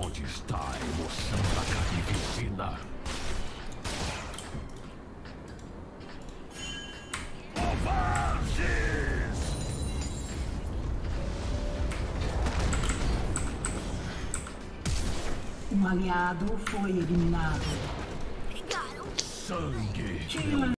Onde está a emoção da carnificina? Covardes! Um aliado foi eliminado. Sangue!